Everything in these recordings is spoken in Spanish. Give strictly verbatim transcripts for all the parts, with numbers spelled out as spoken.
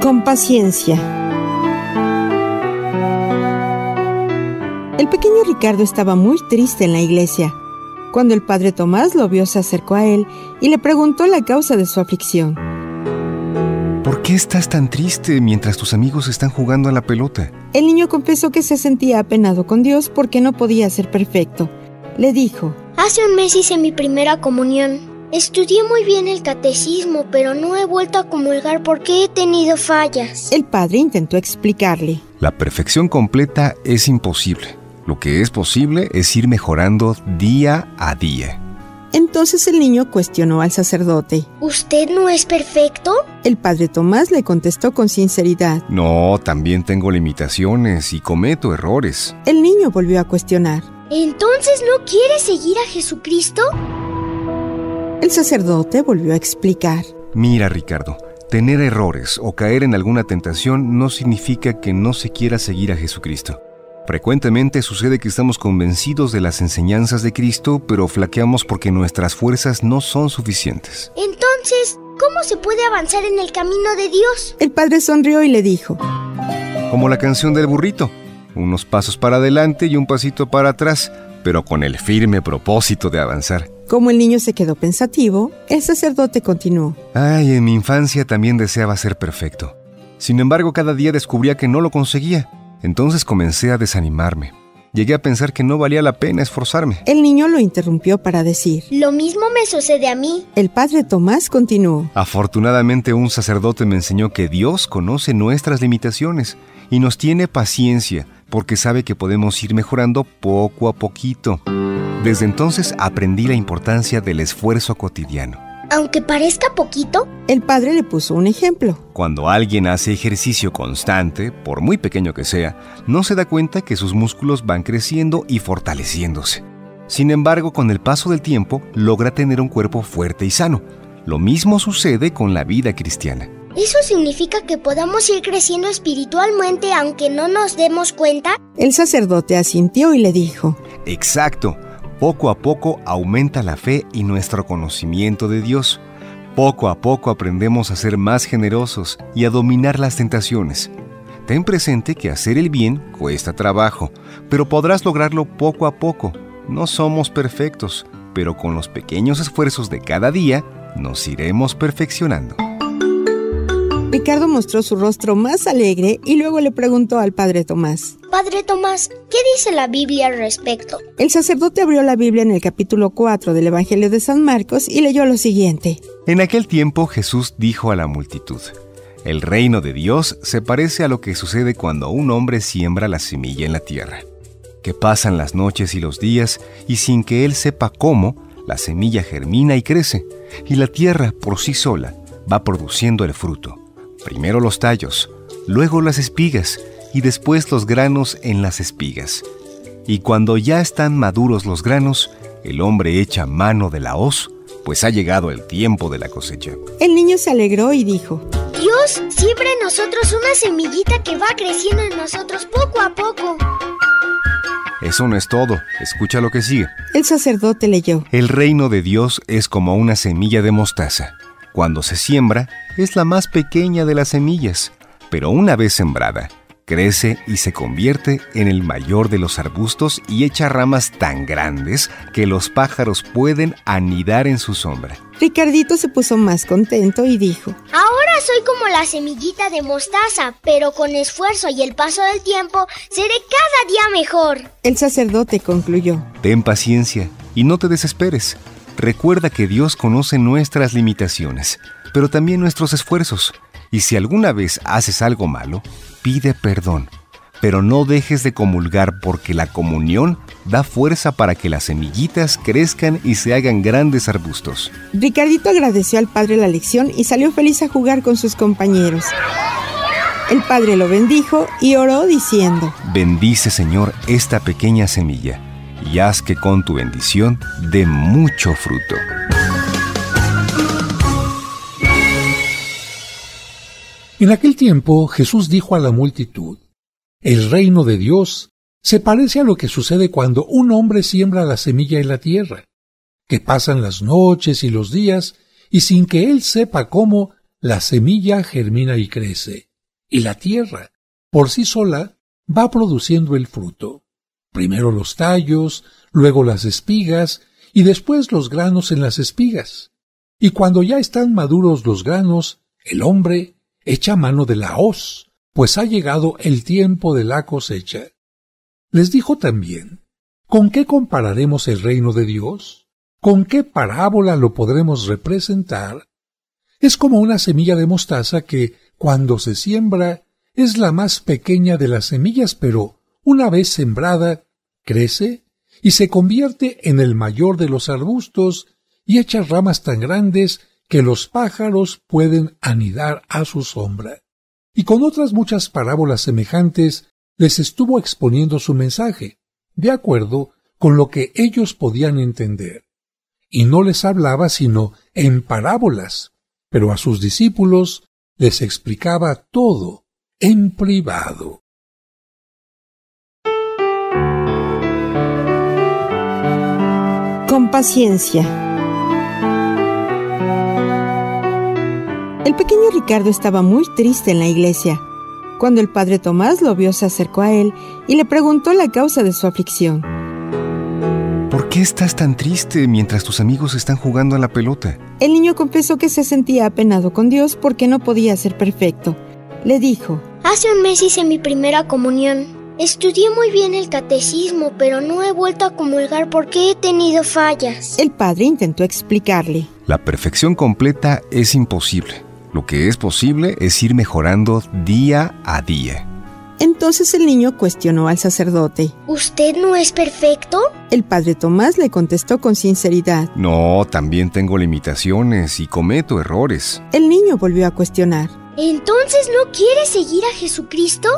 Con paciencia. El pequeño Ricardo estaba muy triste en la iglesia. Cuando el padre Tomás lo vio, se acercó a él y le preguntó la causa de su aflicción. ¿Por qué estás tan triste mientras tus amigos están jugando a la pelota? El niño confesó que se sentía apenado con Dios porque no podía ser perfecto. Le dijo: Hace un mes hice mi primera comunión. Estudié muy bien el catecismo, pero no he vuelto a comulgar porque he tenido fallas. El padre intentó explicarle. La perfección completa es imposible. Lo que es posible es ir mejorando día a día. Entonces el niño cuestionó al sacerdote. ¿Usted no es perfecto? El padre Tomás le contestó con sinceridad. No, también tengo limitaciones y cometo errores. El niño volvió a cuestionar. ¿Entonces no quiere seguir a Jesucristo? El sacerdote volvió a explicar. Mira, Ricardo, tener errores o caer en alguna tentación no significa que no se quiera seguir a Jesucristo. Frecuentemente sucede que estamos convencidos de las enseñanzas de Cristo, pero flaqueamos porque nuestras fuerzas no son suficientes. Entonces, ¿cómo se puede avanzar en el camino de Dios? El padre sonrió y le dijo: Como la canción del burrito, unos pasos para adelante y un pasito para atrás, pero con el firme propósito de avanzar. Como el niño se quedó pensativo, el sacerdote continuó. Ay, en mi infancia también deseaba ser perfecto. Sin embargo, cada día descubría que no lo conseguía. Entonces comencé a desanimarme. Llegué a pensar que no valía la pena esforzarme. El niño lo interrumpió para decir: Lo mismo me sucede a mí. El padre Tomás continuó. Afortunadamente, un sacerdote me enseñó que Dios conoce nuestras limitaciones y nos tiene paciencia porque sabe que podemos ir mejorando poco a poquito. Desde entonces aprendí la importancia del esfuerzo cotidiano. Aunque parezca poquito. El padre le puso un ejemplo. Cuando alguien hace ejercicio constante, por muy pequeño que sea, no se da cuenta que sus músculos van creciendo y fortaleciéndose. Sin embargo, con el paso del tiempo, logra tener un cuerpo fuerte y sano. Lo mismo sucede con la vida cristiana. ¿Eso significa que podamos ir creciendo espiritualmente aunque no nos demos cuenta? El sacerdote asintió y le dijo: Exacto. Poco a poco aumenta la fe y nuestro conocimiento de Dios. Poco a poco aprendemos a ser más generosos y a dominar las tentaciones. Ten presente que hacer el bien cuesta trabajo, pero podrás lograrlo poco a poco. No somos perfectos, pero con los pequeños esfuerzos de cada día nos iremos perfeccionando. Ricardo mostró su rostro más alegre y luego le preguntó al padre Tomás: Padre Tomás, ¿qué dice la Biblia al respecto? El sacerdote abrió la Biblia en el capítulo cuatro del Evangelio de San Marcos y leyó lo siguiente. En aquel tiempo Jesús dijo a la multitud: El reino de Dios se parece a lo que sucede cuando un hombre siembra la semilla en la tierra. Que pasan las noches y los días y sin que él sepa cómo, la semilla germina y crece, y la tierra por sí sola va produciendo el fruto. Primero los tallos, luego las espigas y después los granos en las espigas. Y cuando ya están maduros los granos, el hombre echa mano de la hoz, pues ha llegado el tiempo de la cosecha. El niño se alegró y dijo: Dios siembra en nosotros una semillita que va creciendo en nosotros poco a poco. Eso no es todo, escucha lo que sigue. El sacerdote leyó: El reino de Dios es como una semilla de mostaza. Cuando se siembra, es la más pequeña de las semillas, pero una vez sembrada, crece y se convierte en el mayor de los arbustos y echa ramas tan grandes que los pájaros pueden anidar en su sombra. Ricardito se puso más contento y dijo: Ahora soy como la semillita de mostaza, pero con esfuerzo y el paso del tiempo seré cada día mejor. El sacerdote concluyó: Ten paciencia y no te desesperes. Recuerda que Dios conoce nuestras limitaciones, pero también nuestros esfuerzos. Y si alguna vez haces algo malo, pide perdón. Pero no dejes de comulgar porque la comunión da fuerza para que las semillitas crezcan y se hagan grandes arbustos. Ricardito agradeció al padre la lección y salió feliz a jugar con sus compañeros. El padre lo bendijo y oró diciendo: Bendice, Señor, esta pequeña semilla y haz que con tu bendición dé mucho fruto. En aquel tiempo Jesús dijo a la multitud: El reino de Dios se parece a lo que sucede cuando un hombre siembra la semilla en la tierra, que pasan las noches y los días y sin que él sepa cómo, la semilla germina y crece. y la tierra, por sí sola, va produciendo el fruto. Primero los tallos, luego las espigas, y después los granos en las espigas. Y cuando ya están maduros los granos, el hombre echa mano de la hoz, pues ha llegado el tiempo de la cosecha. Les dijo también, ¿con qué compararemos el reino de Dios? ¿Con qué parábola lo podremos representar? Es como una semilla de mostaza que, cuando se siembra, es la más pequeña de las semillas, pero, una vez sembrada, crece y se convierte en el mayor de los arbustos y echa ramas tan grandes que los pájaros pueden anidar a su sombra. Y con otras muchas parábolas semejantes les estuvo exponiendo su mensaje, de acuerdo con lo que ellos podían entender. Y no les hablaba sino en parábolas, pero a sus discípulos les explicaba todo en privado. Con paciencia. El pequeño Ricardo estaba muy triste en la iglesia. Cuando el padre Tomás lo vio, se acercó a él y le preguntó la causa de su aflicción. ¿Por qué estás tan triste mientras tus amigos están jugando a la pelota? El niño confesó que se sentía apenado con Dios porque no podía ser perfecto. Le dijo: Hace un mes hice mi primera comunión. Estudié muy bien el catecismo, pero no he vuelto a comulgar porque he tenido fallas. El padre intentó explicarle. La perfección completa es imposible. Lo que es posible es ir mejorando día a día. Entonces el niño cuestionó al sacerdote. ¿Usted no es perfecto? El padre Tomás le contestó con sinceridad. No, también tengo limitaciones y cometo errores. El niño volvió a cuestionar. ¿Entonces no quiere seguir a Jesucristo?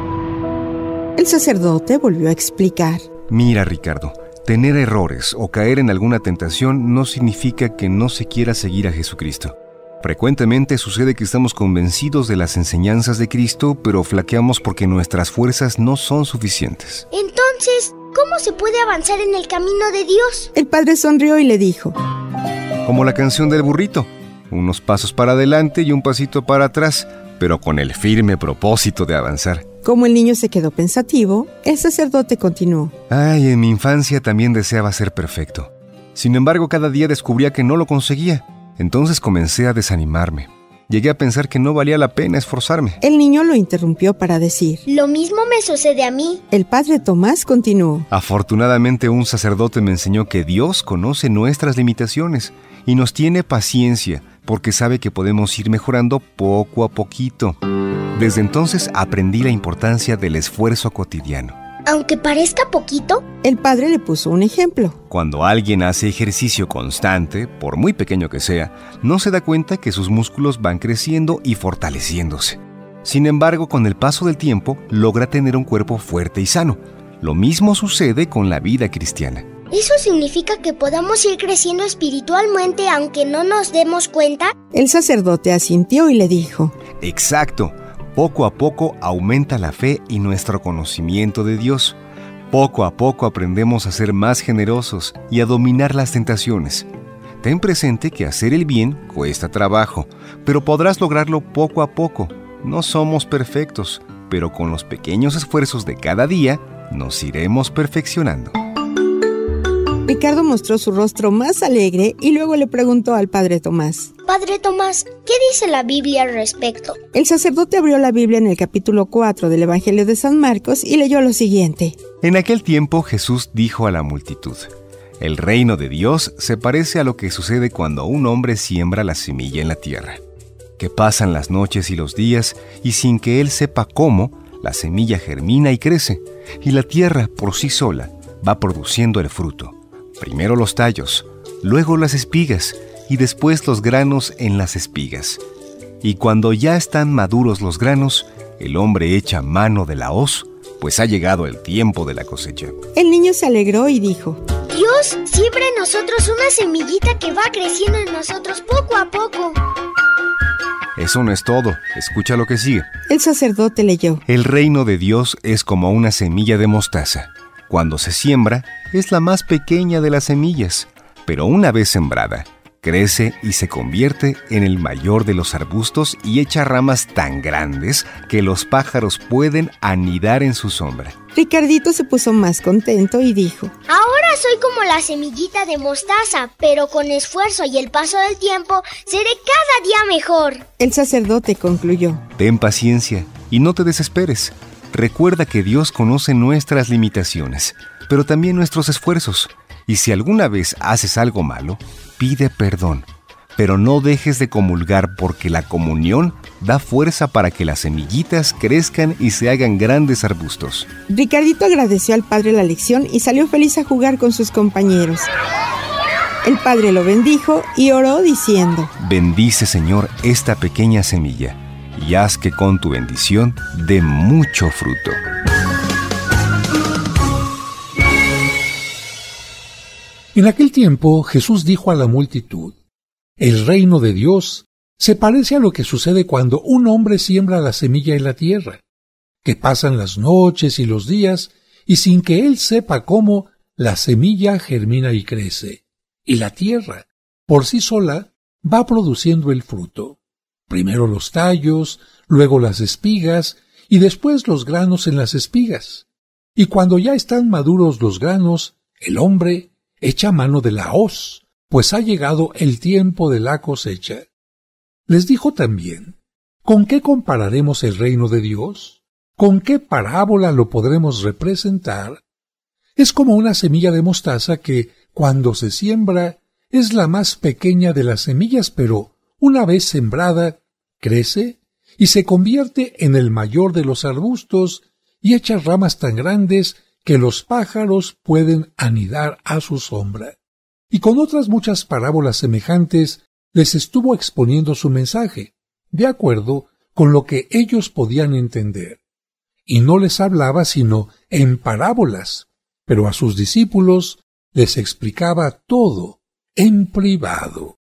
El sacerdote volvió a explicar. Mira, Ricardo, tener errores o caer en alguna tentación no significa que no se quiera seguir a Jesucristo. Frecuentemente sucede que estamos convencidos de las enseñanzas de Cristo, pero flaqueamos porque nuestras fuerzas no son suficientes. Entonces, ¿cómo se puede avanzar en el camino de Dios? El padre sonrió y le dijo: Como la canción del burrito, unos pasos para adelante y un pasito para atrás, pero con el firme propósito de avanzar. Como el niño se quedó pensativo, el sacerdote continuó. Ay, en mi infancia también deseaba ser perfecto. Sin embargo, cada día descubría que no lo conseguía. Entonces comencé a desanimarme. Llegué a pensar que no valía la pena esforzarme. El niño lo interrumpió para decir: Lo mismo me sucede a mí. El padre Tomás continuó. Afortunadamente, un sacerdote me enseñó que Dios conoce nuestras limitaciones y nos tiene paciencia porque sabe que podemos ir mejorando poco a poquito. Desde entonces aprendí la importancia del esfuerzo cotidiano. Aunque parezca poquito. El padre le puso un ejemplo. Cuando alguien hace ejercicio constante, por muy pequeño que sea, no se da cuenta que sus músculos van creciendo y fortaleciéndose. Sin embargo, con el paso del tiempo, logra tener un cuerpo fuerte y sano. Lo mismo sucede con la vida cristiana. ¿Eso significa que podamos ir creciendo espiritualmente aunque no nos demos cuenta? El sacerdote asintió y le dijo: Exacto. Poco a poco aumenta la fe y nuestro conocimiento de Dios. Poco a poco aprendemos a ser más generosos y a dominar las tentaciones. Ten presente que hacer el bien cuesta trabajo, pero podrás lograrlo poco a poco. No somos perfectos, pero con los pequeños esfuerzos de cada día nos iremos perfeccionando. Ricardo mostró su rostro más alegre y luego le preguntó al padre Tomás: Padre Tomás, ¿qué dice la Biblia al respecto? El sacerdote abrió la Biblia en el capítulo cuatro del Evangelio de San Marcos y leyó lo siguiente. En aquel tiempo Jesús dijo a la multitud: El reino de Dios se parece a lo que sucede cuando un hombre siembra la semilla en la tierra. Que pasan las noches y los días y sin que él sepa cómo, la semilla germina y crece, y la tierra por sí sola va produciendo el fruto. Primero los tallos, luego las espigas y después los granos en las espigas. Y cuando ya están maduros los granos, el hombre echa mano de la hoz, pues ha llegado el tiempo de la cosecha. El niño se alegró y dijo: Dios siembra en nosotros una semillita que va creciendo en nosotros poco a poco. Eso no es todo, escucha lo que sigue. El sacerdote leyó: El reino de Dios es como una semilla de mostaza. Cuando se siembra, es la más pequeña de las semillas, pero una vez sembrada, Crece y se convierte en el mayor de los arbustos y echa ramas tan grandes que los pájaros pueden anidar en su sombra. Ricardito se puso más contento y dijo: Ahora soy como la semillita de mostaza, pero con esfuerzo y el paso del tiempo seré cada día mejor. El sacerdote concluyó: Ten paciencia y no te desesperes. Recuerda que Dios conoce nuestras limitaciones, pero también nuestros esfuerzos. Y si alguna vez haces algo malo, pide perdón, pero no dejes de comulgar porque la comunión da fuerza para que las semillitas crezcan y se hagan grandes arbustos. Ricardito agradeció al padre la lección y salió feliz a jugar con sus compañeros. El padre lo bendijo y oró diciendo: Bendice, Señor, esta pequeña semilla y haz que con tu bendición dé mucho fruto. En aquel tiempo Jesús dijo a la multitud: El reino de Dios se parece a lo que sucede cuando un hombre siembra la semilla en la tierra, que pasan las noches y los días, y sin que él sepa cómo, la semilla germina y crece, y la tierra, por sí sola, va produciendo el fruto. Primero los tallos, luego las espigas, y después los granos en las espigas. Y cuando ya están maduros los granos, el hombre echa mano de la hoz, pues ha llegado el tiempo de la cosecha. Les dijo también: ¿Con qué compararemos el reino de Dios? ¿Con qué parábola lo podremos representar? Es como una semilla de mostaza que, cuando se siembra, es la más pequeña de las semillas, pero, una vez sembrada, crece y se convierte en el mayor de los arbustos y echa ramas tan grandes que los pájaros pueden anidar a su sombra. Y con otras muchas parábolas semejantes les estuvo exponiendo su mensaje, de acuerdo con lo que ellos podían entender. Y no les hablaba sino en parábolas, pero a sus discípulos les explicaba todo en privado.